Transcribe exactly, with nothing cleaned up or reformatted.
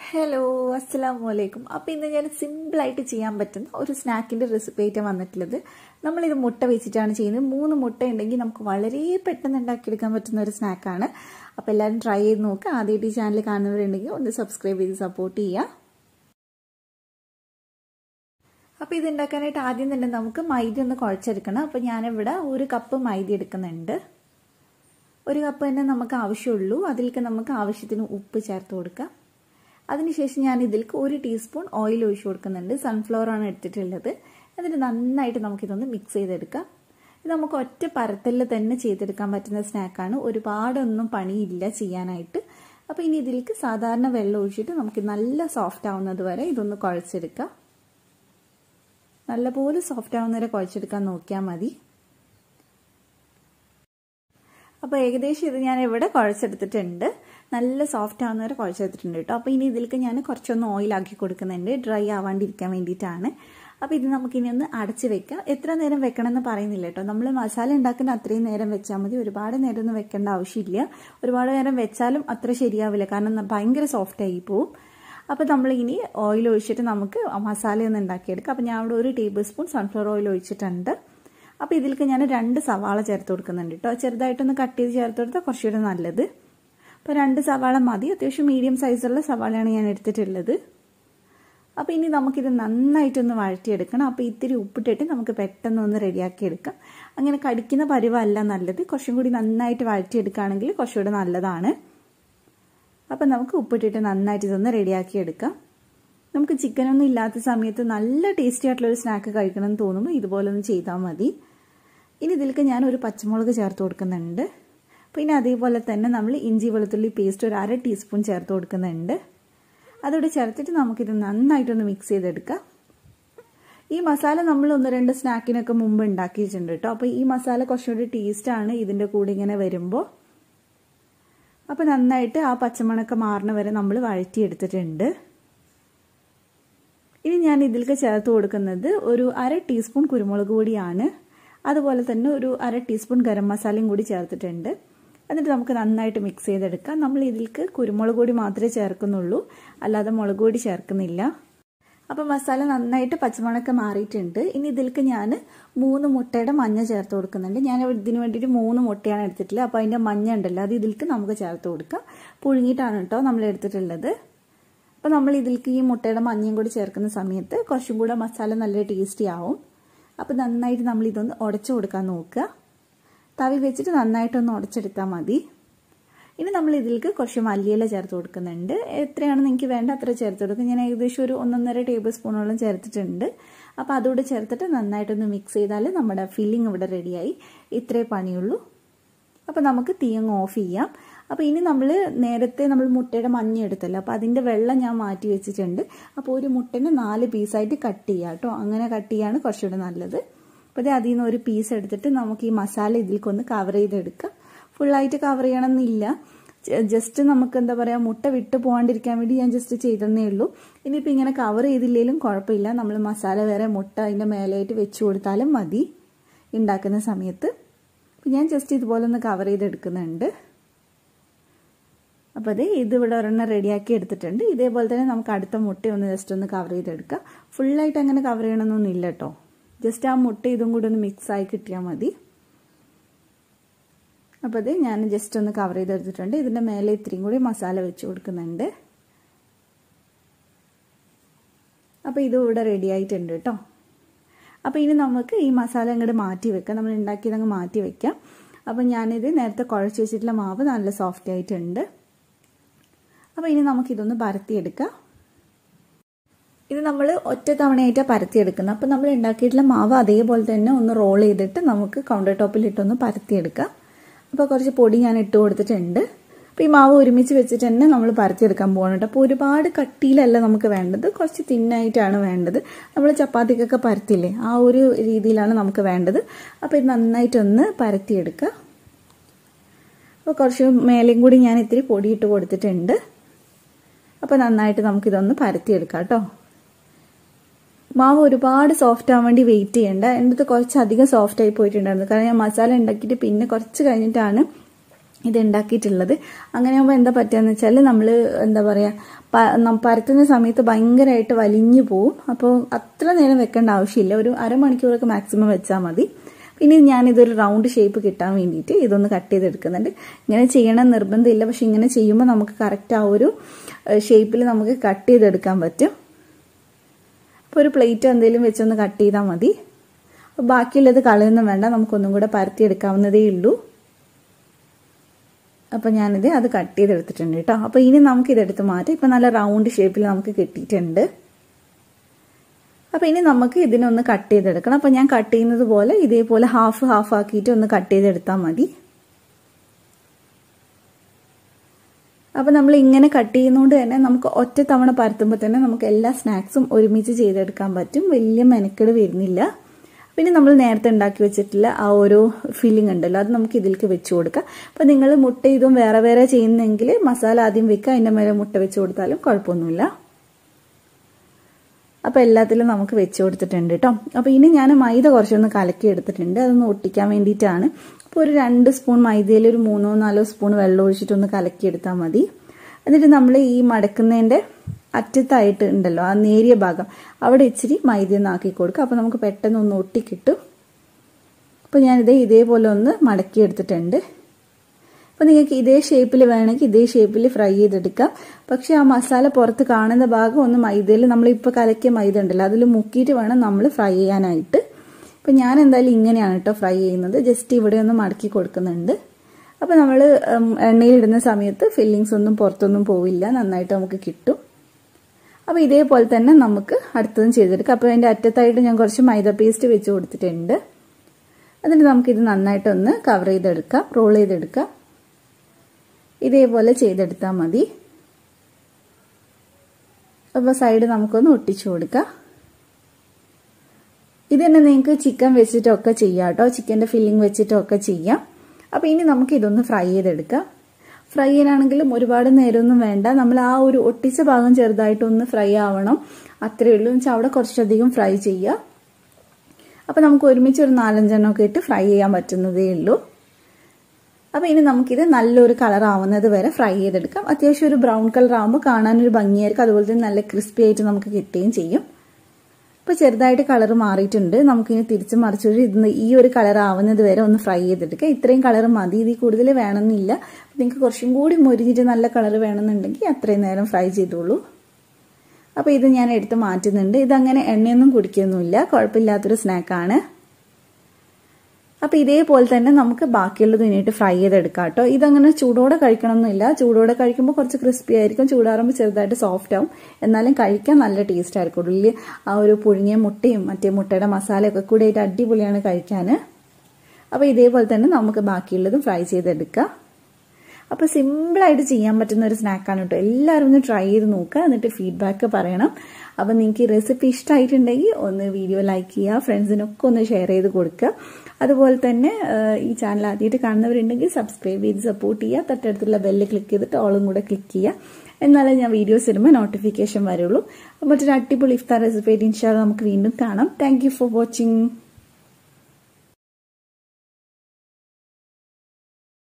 Hello അസ്സലാമു അലൈക്കും. അപ്പോൾ ഇന്ന് ഞാൻ സിമ്പിളായിട്ട് ചെയ്യാൻ പറ്റുന്ന ഒരു സ്നാക്കിൻ്റെ റെസിപ്പി ആയിട്ട് വന്നിട്ടുള്ളത്. നമ്മളിത് മുട്ട വെച്ചിട്ടാണ് ചെയ്യുന്നത്. മൂന്ന് മുട്ട ഉണ്ടെങ്കിൽ നമുക്ക് വളരെ പെട്ടെന്ന് ഉണ്ടാക്കിയെടുക്കാൻ പറ്റുന്ന ഒരു സ്നാക്കാണ്. അപ്പോൾ എല്ലാവരും ട്രൈ ചെയ്ത് നോക്കുക. ആദ്യമായിട്ട് ഈ ചാനൽ കാണുന്നവരുണ്ടെങ്കിൽ ഒന്ന് സബ്സ്ക്രൈബ് ചെയ്ത് സപ്പോർട്ട് ചെയ്യുക. അപ്പോൾ ഇത് ഉണ്ടാക്കാനായിട്ട് ആദ്യം തന്നെ നമുക്ക് മൈദ ഒന്ന് കുഴച്ചെടുക്കണം. അപ്പോൾ ഞാനിവിടെ ഒരു കപ്പ് മൈദ എടുക്കുന്നുണ്ട്. ഒരു കപ്പ് തന്നെ നമുക്ക് ആവശ്യമുള്ളൂ. അതിലേക്ക് നമുക്ക് ആവശ്യത്തിന് ഉപ്പ് ചേർത്ത് കൊടുക്കാം. അതിനുശേഷം ഞാൻ ഇതിലേക്ക് ഒരു ടീസ്പൂൺ ഓയിൽ ഒഴിച്ചു കൊടുക്കുന്നുണ്ട്. സൺഫ്ലവർ ആണ് എടുത്തിട്ടുള്ളത്. എന്നിട്ട് നന്നായിട്ട് നമുക്കിതൊന്ന് മിക്സ് ചെയ്തെടുക്കാം. ഇത് നമുക്ക് ഒറ്റ പരത്തലിൽ തന്നെ ചെയ്തെടുക്കാൻ പറ്റുന്ന സ്നാക്കാണ്. ഒരുപാടൊന്നും പണിയില്ല ചെയ്യാനായിട്ട്. അപ്പോൾ ഇനി ഇതിലേക്ക് സാധാരണ വെള്ളം ഒഴിച്ചിട്ട് നമുക്ക് നല്ല സോഫ്റ്റ് ആവുന്നത് വരെ ഇതൊന്ന് കുഴച്ചെടുക്കാം. നല്ലപോലെ സോഫ്റ്റ് ആവുന്നവരെ കുഴച്ചെടുക്കാൻ നോക്കിയാൽ മതി. അപ്പോൾ ഏകദേശം ഇത് ഞാൻ ഇവിടെ കുഴച്ചെടുത്തിട്ടുണ്ട്. നല്ല സോഫ്റ്റ് ആവുന്നവരെ കുഴച്ചെടുത്തിട്ടുണ്ട് കേട്ടോ. അപ്പോൾ ഇനി ഇതിലേക്ക് ഞാൻ കുറച്ചൊന്ന് ഓയിലാക്കി കൊടുക്കുന്നുണ്ട്, ഡ്രൈ ആവാണ്ടിരിക്കാൻ വേണ്ടിയിട്ടാണ്. അപ്പോൾ ഇത് നമുക്കിനി ഒന്ന് അടച്ച് വെക്കാം. എത്ര നേരം വെക്കണം എന്ന് പറയുന്നില്ല കേട്ടോ. നമ്മൾ മസാല ഉണ്ടാക്കുന്ന അത്രയും നേരം വെച്ചാൽ മതി. ഒരുപാട് നേരം ഒന്നും വെക്കേണ്ട ആവശ്യമില്ല. ഒരുപാട് നേരം വെച്ചാലും അത്ര ശരിയാവില്ല, കാരണം ഭയങ്കര സോഫ്റ്റ് ആയി പോവും. അപ്പോൾ നമ്മളിനി ഓയിൽ ഒഴിച്ചിട്ട് നമുക്ക് മസാല ഒന്ന് ഉണ്ടാക്കിയെടുക്കാം. അപ്പോൾ ഞാൻ അവിടെ ഒരു ടേബിൾ സ്പൂൺ സൺഫ്ലവർ ഓയിൽ ഒഴിച്ചിട്ടുണ്ട്. അപ്പോൾ ഇതിലേക്ക് ഞാൻ രണ്ട് സവാള ചേർത്ത് കൊടുക്കുന്നുണ്ട് കേട്ടോ. ചെറുതായിട്ടൊന്ന് കട്ട് ചെയ്ത് ചേർത്ത് കൊടുത്താൽ കുറച്ചുകൂടെ നല്ലത്. അപ്പോൾ രണ്ട് സവാള മതി. അത്യാവശ്യം മീഡിയം സൈസുള്ള സവാളയാണ് ഞാൻ എടുത്തിട്ടുള്ളത്. അപ്പോൾ ഇനി നമുക്കിത് നന്നായിട്ടൊന്ന് വഴറ്റിയെടുക്കണം. അപ്പോൾ ഇത്തിരി ഉപ്പിട്ടിട്ട് നമുക്ക് പെട്ടെന്ന് ഒന്ന് റെഡിയാക്കി എടുക്കാം. അങ്ങനെ കടിക്കുന്ന പരുവല്ല നല്ലത്. കുറച്ചും കൂടി നന്നായിട്ട് വഴറ്റിയെടുക്കുകയാണെങ്കിൽ കുറച്ചുകൂടെ നല്ലതാണ്. അപ്പം നമുക്ക് ഉപ്പിട്ടിട്ട് നന്നായിട്ട് ഇതൊന്ന് റെഡിയാക്കി എടുക്കാം. നമുക്ക് ചിക്കനൊന്നും ഇല്ലാത്ത സമയത്ത് നല്ല ടേസ്റ്റി ആയിട്ടുള്ളൊരു സ്നാക്ക് കഴിക്കണം എന്ന് തോന്നുമ്പോൾ ഇതുപോലെ ഒന്ന് ചെയ്താൽ മതി. ഇനി ഇതിലേക്ക് ഞാൻ ഒരു പച്ചമുളക് ചേർത്ത് കൊടുക്കുന്നുണ്ട്. പിന്നെ അതേപോലെ തന്നെ നമ്മൾ ഇഞ്ചി വെളുത്തുള്ളി പേസ്റ്റ് ഒരു അര ടീസ്പൂൺ ചേർത്ത് കൊടുക്കുന്നുണ്ട്. അതോടെ ചേർത്തിട്ട് നമുക്കിത് നന്നായിട്ടൊന്ന് മിക്സ് ചെയ്തെടുക്കാം. ഈ മസാല നമ്മൾ ഒന്ന് രണ്ട് സ്നാക്കിനൊക്കെ മുമ്പ് ഉണ്ടാക്കിയിട്ടുണ്ട് കേട്ടോ. അപ്പോൾ ഈ മസാല കുറച്ചുകൂടി ടേസ്റ്റാണ് ഇതിൻ്റെ കൂടെ ഇങ്ങനെ വരുമ്പോൾ. അപ്പോൾ നന്നായിട്ട് ആ പച്ചമണക്ക മാറുന്ന വരെ നമ്മൾ വഴറ്റിയെടുത്തിട്ടുണ്ട്. ഇനി ഞാൻ ഇതിലേക്ക് ചേർത്ത് കൊടുക്കുന്നത് ഒരു അര ടീസ്പൂൺ കുരുമുളക് പൊടിയാണ്. അതുപോലെ തന്നെ ഒരു അര ടീസ്പൂൺ ഗരം മസാലയും കൂടി ചേർത്തിട്ടുണ്ട്. എന്നിട്ട് നമുക്ക് നന്നായിട്ട് മിക്സ് ചെയ്തെടുക്കാം. നമ്മൾ ഇതിലേക്ക് കുരുമുളക് പൊടി മാത്രമേ ചേർക്കുന്നുള്ളൂ, അല്ലാതെ മുളക് പൊടി ചേർക്കുന്നില്ല. അപ്പോൾ മസാല നന്നായിട്ട് പച്ചമണക്ക മാറിയിട്ടുണ്ട്. ഇനി ഇതിലേക്ക് ഞാൻ മൂന്ന് മുട്ടയുടെ മഞ്ഞ ചേർത്ത് കൊടുക്കുന്നുണ്ട്. ഞാൻ ഇതിന് വേണ്ടിയിട്ട് മൂന്ന് മുട്ടയാണ് എടുത്തിട്ടുള്ളത്. അപ്പോൾ അതിൻ്റെ മഞ്ഞ ഉണ്ടല്ലോ, അത് ഇതിലേക്ക് നമുക്ക് ചേർത്ത് കൊടുക്കാം. പുഴുങ്ങിയിട്ടാണ് കേട്ടോ നമ്മൾ എടുത്തിട്ടുള്ളത്. അപ്പോൾ നമ്മൾ ഇതിലേക്ക് ഈ മുട്ടയുടെ മഞ്ഞയും കൂടി ചേർക്കുന്ന സമയത്ത് കുറച്ചും കൂടെ മസാല നല്ല ടേസ്റ്റി ആവും. അപ്പോൾ നന്നായിട്ട് നമ്മൾ ഇതൊന്ന് ഉടച്ചു കൊടുക്കാൻ നോക്കുക. തവി വെച്ചിട്ട് നന്നായിട്ടൊന്ന് ഉടച്ചെടുത്താൽ മതി. ഇനി നമ്മൾ ഇതിലേക്ക് കുറച്ച് മല്ലിയില ചേർത്ത് കൊടുക്കുന്നുണ്ട്. എത്രയാണ് നിങ്ങൾക്ക് വേണ്ട അത്ര ചേർത്ത് കൊടുക്കുക. ഞാൻ ഏകദേശം ഒരു ഒന്നൊന്നര ടേബിൾ സ്പൂണോളം ചേർത്തിട്ടുണ്ട്. അപ്പോൾ അതുകൂടെ ചേർത്തിട്ട് നന്നായിട്ടൊന്ന് മിക്സ് ചെയ്താൽ നമ്മുടെ ഫില്ലിംഗ് ഇവിടെ റെഡിയായി. ഇത്രേ പണിയുള്ളൂ. അപ്പോൾ നമുക്ക് തീ അങ്ങ് ഓഫ് ചെയ്യാം. അപ്പോൾ ഇനി നമ്മൾ നേരത്തെ നമ്മൾ മുട്ടയുടെ മഞ്ഞ എടുത്തല്ലോ, അപ്പോൾ അതിൻ്റെ വെള്ളം ഞാൻ മാറ്റി വെച്ചിട്ടുണ്ട്. അപ്പോൾ ഒരു മുട്ടനെ നാല് പീസായിട്ട് കട്ട് ചെയ്യുക കേട്ടോ. അങ്ങനെ കട്ട് ചെയ്യാണ് കുറച്ചുകൂടെ നല്ലത്. അപ്പോൾ ഇത് അതിൽ നിന്ന് ഒരു പീസ് എടുത്തിട്ട് നമുക്ക് ഈ മസാല ഇതിലേക്കൊന്ന് കവർ ചെയ്തെടുക്കാം. ഫുള്ളായിട്ട് കവർ ചെയ്യണമെന്നില്ല, ജസ്റ്റ് നമുക്ക് എന്താ പറയുക മുട്ട വിട്ട് പോകാണ്ടിരിക്കാൻ വേണ്ടി ഞാൻ ജസ്റ്റ് ചെയ്തതന്നേ ഉള്ളൂ. ഇനിയിപ്പോൾ ഇങ്ങനെ കവർ ചെയ്തില്ലെങ്കിലും കുഴപ്പമില്ല. നമ്മൾ മസാല വേറെ മുട്ട അതിൻ്റെ മേലായിട്ട് വെച്ച് കൊടുത്താലും മതി ഉണ്ടാക്കുന്ന സമയത്ത്. അപ്പോൾ ഞാൻ ജസ്റ്റ് ഇതുപോലെ ഒന്ന് കവർ ചെയ്തെടുക്കുന്നുണ്ട്. അപ്പോൾ അത് ഇതിവിടെ ഒരെണ്ണം റെഡിയാക്കി എടുത്തിട്ടുണ്ട്. ഇതേപോലെ തന്നെ നമുക്ക് അടുത്ത മുട്ട ഒന്ന് ജസ്റ്റ് ഒന്ന് കവർ ചെയ്തെടുക്കാം. ഫുള്ളായിട്ട് അങ്ങനെ കവർ ചെയ്യണമെന്നൊന്നും ഇല്ല കേട്ടോ. ജസ്റ്റ് ആ മുട്ട ഇതും കൂടി ഒന്ന് മിക്സായി കിട്ടിയാൽ മതി. അപ്പോൾ അത് ഞാൻ ജസ്റ്റ് ഒന്ന് കവർ ചെയ്തെടുത്തിട്ടുണ്ട്. ഇതിൻ്റെ മേലെ ഇത്രയും കൂടി മസാല വെച്ച് കൊടുക്കുന്നുണ്ട്. അപ്പോൾ ഇത് ഇവിടെ റെഡി ആയിട്ടുണ്ട് കേട്ടോ. അപ്പോൾ ഇനി നമുക്ക് ഈ മസാല അങ്ങോട്ട് മാറ്റി വെക്കാം. നമ്മൾ ഉണ്ടാക്കിയതങ്ങ് മാറ്റി വെക്കാം. അപ്പോൾ ഞാനിത് നേരത്തെ കുഴച്ച് വെച്ചിട്ടുള്ള മാവ് നല്ല സോഫ്റ്റ് ആയിട്ടുണ്ട്. അപ്പോൾ ഇനി നമുക്കിതൊന്ന് പരത്തിയെടുക്കാം. ഇത് നമ്മൾ ഒറ്റ തവണയായിട്ടാണ് പരത്തിയെടുക്കുന്നത്. അപ്പോൾ നമ്മൾ ഉണ്ടാക്കിയിട്ടുള്ള മാവ് അതേപോലെ തന്നെ ഒന്ന് റോൾ ചെയ്തിട്ട് നമുക്ക് കൗണ്ടർ ടോപ്പിലിട്ടൊന്ന് പരത്തിയെടുക്കാം. അപ്പോൾ കുറച്ച് പൊടി ഞാൻ ഇട്ട് കൊടുത്തിട്ടുണ്ട്. അപ്പോൾ ഈ മാവ് ഒരുമിച്ച് വെച്ചിട്ട് തന്നെ നമ്മൾ പരത്തിയെടുക്കാൻ പോകുന്നുണ്ട്. അപ്പോൾ ഒരുപാട് കട്ടിയിലല്ല നമുക്ക് വേണ്ടത്, കുറച്ച് തിന്നായിട്ടാണ് വേണ്ടത്. നമ്മൾ ചപ്പാത്തിക്കൊക്കെ പരത്തില്ലേ, ആ ഒരു രീതിയിലാണ് നമുക്ക് വേണ്ടത്. അപ്പോൾ ഇത് നന്നായിട്ടൊന്ന് പരത്തിയെടുക്കുക. അപ്പോൾ കുറച്ച് മേലെയും കൂടി ഞാൻ ഇത്തിരി പൊടി ഇട്ട് കൊടുത്തിട്ടുണ്ട്. അപ്പോൾ നന്നായിട്ട് നമുക്കിതൊന്ന് പരത്തിയെടുക്കാം കേട്ടോ. മാവ് ഒരുപാട് സോഫ്റ്റ് ആവാൻ വേണ്ടി വെയിറ്റ് ചെയ്യേണ്ട. എൻ്റെ അടുത്ത് കുറച്ചധികം സോഫ്റ്റ് ആയി പോയിട്ടുണ്ടായിരുന്നു, കാരണം ഞാൻ മസാല ഉണ്ടാക്കിയിട്ട് പിന്നെ കുറച്ച് കഴിഞ്ഞിട്ടാണ് ഇത് ഉണ്ടാക്കിയിട്ടുള്ളത്. അങ്ങനെയാകുമ്പോൾ എന്താ പറ്റുകയെന്ന് വെച്ചാൽ നമ്മൾ എന്താ പറയുക പരത്തുന്ന സമയത്ത് ഭയങ്കരമായിട്ട് വലിഞ്ഞു പോവും. അപ്പോൾ അത്ര നേരം വെക്കേണ്ട ആവശ്യമില്ല, ഒരു അരമണിക്കൂറൊക്കെ മാക്സിമം വെച്ചാൽ മതി. ഇനി ഞാനിതൊരു റൗണ്ട് ഷേപ്പ് കിട്ടാൻ വേണ്ടിയിട്ട് ഇതൊന്ന് കട്ട് ചെയ്തെടുക്കുന്നുണ്ട്. ഇങ്ങനെ ചെയ്യണം നിർബന്ധമില്ല, പക്ഷെ ഇങ്ങനെ ചെയ്യുമ്പോൾ നമുക്ക് കറക്റ്റ് ആ ഒരു ഷേപ്പിൽ നമുക്ക് കട്ട് ചെയ്തെടുക്കാൻ പറ്റും. അപ്പോൾ ഒരു പ്ലേറ്റ് എന്തെങ്കിലും വെച്ചൊന്ന് കട്ട് ചെയ്താൽ മതി. അപ്പോൾ ബാക്കിയുള്ളത് കളയൊന്നും വേണ്ട, നമുക്കൊന്നും കൂടെ പരത്തിയെടുക്കാവുന്നതേ ഉള്ളൂ. അപ്പോൾ ഞാനിത് അത് കട്ട് ചെയ്തെടുത്തിട്ടുണ്ട് കേട്ടോ. അപ്പോൾ ഇനി നമുക്കിതെടുത്ത് മാറ്റാം. ഇപ്പം നല്ല റൗണ്ട് ഷേപ്പിൽ നമുക്ക് കിട്ടിയിട്ടുണ്ട്. അപ്പോൾ ഇനി നമുക്ക് ഇതിനൊന്ന് കട്ട് ചെയ്തെടുക്കണം. അപ്പോൾ ഞാൻ കട്ട് ചെയ്യുന്നത് പോലെ ഇതേപോലെ ഹാഫ് ഹാഫ് ആക്കിയിട്ട് ഒന്ന് കട്ട് ചെയ്തെടുത്താൽ മതി. അപ്പോൾ നമ്മൾ ഇങ്ങനെ കട്ട് ചെയ്യുന്നതുകൊണ്ട് തന്നെ നമുക്ക് ഒറ്റ തവണ പരത്തുമ്പോൾ തന്നെ നമുക്ക് എല്ലാ സ്നാക്സും ഒരുമിച്ച് ചെയ്തെടുക്കാൻ പറ്റും, വലിയ മെനക്കെട് വരുന്നില്ല. പിന്നെ നമ്മൾ നേരത്തെ ഉണ്ടാക്കി വെച്ചിട്ടുള്ള ആ ഒരു ഫില്ലിംഗ് ഉണ്ടല്ലോ, അത് നമുക്ക് ഇതിലേക്ക് വെച്ച് കൊടുക്കാം. അപ്പോൾ നിങ്ങൾ മുട്ട ഇതും വേറെ വേറെ ചെയ്യുന്നെങ്കിൽ മസാല ആദ്യം വെക്കുക, അതിൻ്റെ മേലെ മുട്ട വെച്ച് കൊടുത്താലും കുഴപ്പമൊന്നുമില്ല. അപ്പോൾ എല്ലാത്തിലും നമുക്ക് വെച്ച് കൊടുത്തിട്ടുണ്ട് കേട്ടോ. അപ്പോൾ ഇനി ഞാൻ മൈദ കുറച്ചൊന്ന് കലക്കി എടുത്തിട്ടുണ്ട്, അതൊന്ന് ഒട്ടിക്കാൻ വേണ്ടിയിട്ടാണ്. അപ്പോൾ ഒരു രണ്ട് സ്പൂൺ മൈദയിൽ ഒരു മൂന്നോ നാലോ സ്പൂൺ വെള്ളം ഒഴിച്ചിട്ടൊന്ന് കലക്കി എടുത്താൽ മതി. എന്നിട്ട് നമ്മൾ ഈ മടക്കുന്നതിൻ്റെ അറ്റത്തായിട്ട് ഉണ്ടല്ലോ ആ നേരിയ ഭാഗം, അവിടെ ഇച്ചിരി മൈദ ഒന്ന് ആക്കി കൊടുക്കുക. അപ്പോൾ നമുക്ക് പെട്ടെന്ന് ഒന്ന് ഒട്ടിക്കിട്ടും. അപ്പോൾ ഞാനിത് ഇതേപോലെ ഒന്ന് മടക്കി എടുത്തിട്ടുണ്ട്. അപ്പോൾ നിങ്ങൾക്ക് ഇതേ ഷേപ്പിൽ വേണമെങ്കിൽ ഇതേ ഷേപ്പിൽ ഫ്രൈ ചെയ്തെടുക്കാം. പക്ഷേ ആ മസാല പുറത്ത് കാണുന്ന ഭാഗം ഒന്ന് മൈദയിൽ നമ്മളിപ്പോൾ കലക്കിയ മൈദ ഉണ്ടല്ലോ അതിൽ മുക്കിയിട്ട് വേണം നമ്മൾ ഫ്രൈ ചെയ്യാനായിട്ട്. അപ്പോൾ ഞാൻ എന്തായാലും ഇങ്ങനെയാണ് കേട്ടോ ഫ്രൈ ചെയ്യുന്നത്, ജസ്റ്റ് ഇവിടെ ഒന്ന് മടക്കി കൊടുക്കുന്നുണ്ട്. അപ്പോൾ നമ്മൾ എണ്ണയിലിടുന്ന സമയത്ത് ഫില്ലിങ്സ് ഒന്നും പുറത്തൊന്നും പോവില്ല, നന്നായിട്ട് നമുക്ക് കിട്ടും. അപ്പോൾ ഇതേപോലെ തന്നെ നമുക്ക് അടുത്തതും ചെയ്തെടുക്കാം. അപ്പോൾ അതിൻ്റെ അറ്റത്തായിട്ട് ഞാൻ കുറച്ച് മൈദ പേസ്റ്റ് വെച്ച് കൊടുത്തിട്ടുണ്ട്. എന്നിട്ട് നമുക്കിത് നന്നായിട്ടൊന്ന് കവർ ചെയ്തെടുക്കാം, റോൾ ചെയ്തെടുക്കാം. ഇതേപോലെ ചെയ്തെടുത്താൽ മതി. അപ്പോൾ സൈഡ് നമുക്കൊന്ന് ഒട്ടിച്ചു കൊടുക്കാം. ഇത് തന്നെ നിങ്ങൾക്ക് ചിക്കൻ വെച്ചിട്ടൊക്കെ ചെയ്യാം കേട്ടോ, ചിക്കൻ്റെ ഫില്ലിംഗ് വെച്ചിട്ടൊക്കെ ചെയ്യാം. അപ്പോൾ ഇനി നമുക്ക് ഇതൊന്ന് ഫ്രൈ ചെയ്തെടുക്കാം. ഫ്രൈ ചെയ്യാനാണെങ്കിലും ഒരുപാട് നേരമൊന്നും വേണ്ട, നമ്മൾ ആ ഒരു ഒട്ടിച്ച ഭാഗം ചെറുതായിട്ടൊന്ന് ഫ്രൈ ആവണം, അത്രയേ ഉള്ളൂ. എന്ന് വെച്ചാൽ അവിടെ കുറച്ചധികം ഫ്രൈ ചെയ്യുക. അപ്പോൾ നമുക്ക് ഒരുമിച്ച് ഒരു നാലഞ്ചെണ്ണമൊക്കെ ഇട്ട് ഫ്രൈ ചെയ്യാൻ പറ്റുന്നതേ ഉള്ളൂ. അപ്പോൾ ഇനി നമുക്കിത് നല്ലൊരു കളർ ആവുന്നത് വരെ ഫ്രൈ ചെയ്തെടുക്കാം. അത്യാവശ്യം ഒരു ബ്രൗൺ കളർ ആകുമ്പോൾ കാണാനൊരു ഭംഗിയായിരിക്കും, അതുപോലെ തന്നെ നല്ല ക്രിസ്പി ആയിട്ട് നമുക്ക് കിട്ടുകയും ചെയ്യും. അപ്പോൾ ചെറുതായിട്ട് കളർ മാറിയിട്ടുണ്ട്, നമുക്കിനി തിരിച്ച് മറിച്ചൊരു ഇതിന് ഈ ഒരു കളർ ആവുന്നത് വരെ ഒന്ന് ഫ്രൈ ചെയ്തെടുക്കുക. ഇത്രയും കളർ മതി, ഇതിൽ കൂടുതൽ വേണമെന്നില്ല. നിങ്ങൾക്ക് കുറച്ചും കൂടി മൊരിഞ്ഞിട്ട് നല്ല കളർ വേണമെന്നുണ്ടെങ്കിൽ അത്രയും നേരം ഫ്രൈ ചെയ്തോളൂ. അപ്പോൾ ഇത് ഞാൻ എടുത്ത് മാറ്റുന്നുണ്ട്. ഇതങ്ങനെ എണ്ണയൊന്നും കുടിക്കൊന്നുമില്ല, കുഴപ്പമില്ലാത്തൊരു സ്നാക്കാണ്. അപ്പോൾ ഇതേപോലെ തന്നെ നമുക്ക് ബാക്കിയുള്ളത് ഇനിയിട്ട് ഫ്രൈ ചെയ്തെടുക്കാം കേട്ടോ. ഇതങ്ങനെ ചൂടോടെ കഴിക്കണമെന്നില്ല, ചൂടോടെ കഴിക്കുമ്പോൾ കുറച്ച് ക്രിസ്പി ആയിരിക്കും, ചൂടാറുമ്പോൾ ചെറുതായിട്ട് സോഫ്റ്റ് ആവും, എന്നാലും കഴിക്കാൻ നല്ല ടേസ്റ്റ് ആയിരിക്കും. ഉള്ളിൽ ആ ഒരു പുഴുങ്ങിയ മുട്ടയും മറ്റേ മുട്ടയുടെ മസാലയൊക്കെ കൂടി ആയിട്ട് അടിപൊളിയാണ് കഴിക്കാൻ. അപ്പോൾ ഇതേപോലെ തന്നെ നമുക്ക് ബാക്കിയുള്ളതും ഫ്രൈ ചെയ്തെടുക്കാം. അപ്പോൾ സിമ്പിളായിട്ട് ചെയ്യാൻ പറ്റുന്ന ഒരു സ്നാക്കാണ് കേട്ടോ. എല്ലാവരും ഒന്ന് ട്രൈ ചെയ്ത് നോക്കുക, എന്നിട്ട് ഫീഡ്ബാക്ക് പറയണം. അപ്പോൾ നിങ്ങൾക്ക് ഈ റെസിപ്പി ഇഷ്ടമായിട്ടുണ്ടെങ്കിൽ ഒന്ന് വീഡിയോ ലൈക്ക് ചെയ്യുക, ഫ്രണ്ട്സിനൊക്കെ ഒന്ന് ഷെയർ ചെയ്ത് കൊടുക്കുക. അതുപോലെ തന്നെ ഈ ചാനൽ ആദ്യമായിട്ട് കാണുന്നവരുണ്ടെങ്കിൽ സബ്സ്ക്രൈബ് ചെയ്ത് സപ്പോർട്ട് ചെയ്യുക. തൊട്ടടുത്തുള്ള ബെല്ല് ക്ലിക്ക് ചെയ്തിട്ട് ഓളും കൂടെ ക്ലിക്ക് ചെയ്യുക, എന്നാലേ ഞാൻ വീഡിയോസ് ഇടുമ്പോൾ നോട്ടിഫിക്കേഷൻ വരുള്ളൂ. മറ്റൊരു അടിപൊളി ഇഫ്താർ റെസിപ്പി ഇൻഷാ അല്ലാഹ് നമുക്ക് വീണ്ടും കാണാം. Thank you for watching.